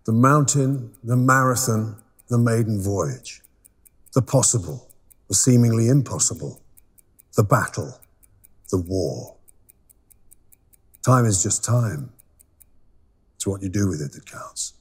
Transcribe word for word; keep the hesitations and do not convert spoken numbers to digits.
The mountain, the marathon, the maiden voyage. The possible, the seemingly impossible. The battle, the war. Time is just time. It's what you do with it that counts.